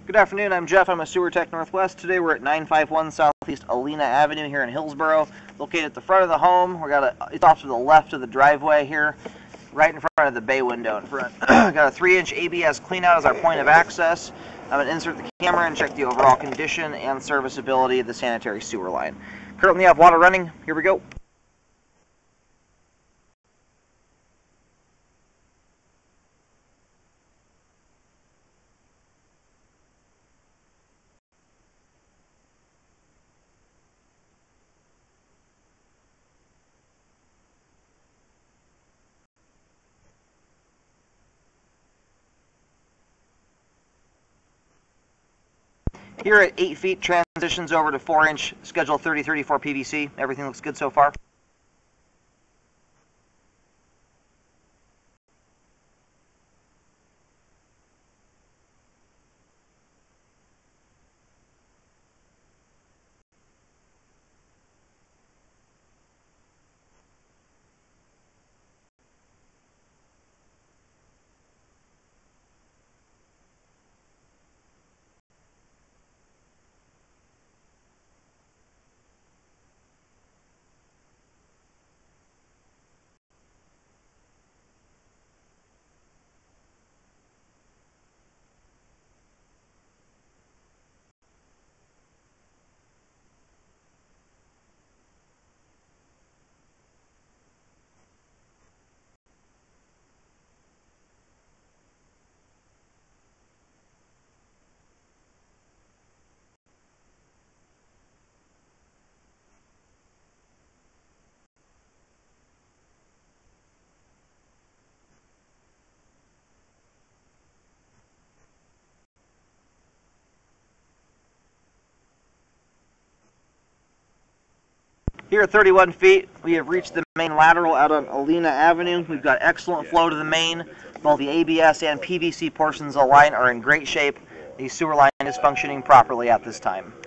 Good afternoon, I'm Jeff. I'm a Sewer Tech Northwest. Today we're at 951 Southeast Alena Avenue here in Hillsboro, located at the front of the home. It's off to the left of the driveway here, right in front of the bay window in front. Got a 3-inch ABS cleanout as our point of access. I'm going to insert the camera and check the overall condition and serviceability of the sanitary sewer line. Currently have water running. Here we go. Here at 8 feet, transitions over to 4-inch Schedule 3034 PVC. Everything looks good so far. Here at 31 feet, we have reached the main lateral out on Alena Avenue. We've got excellent flow to the main. Both the ABS and PVC portions of the line are in great shape. The sewer line is functioning properly at this time.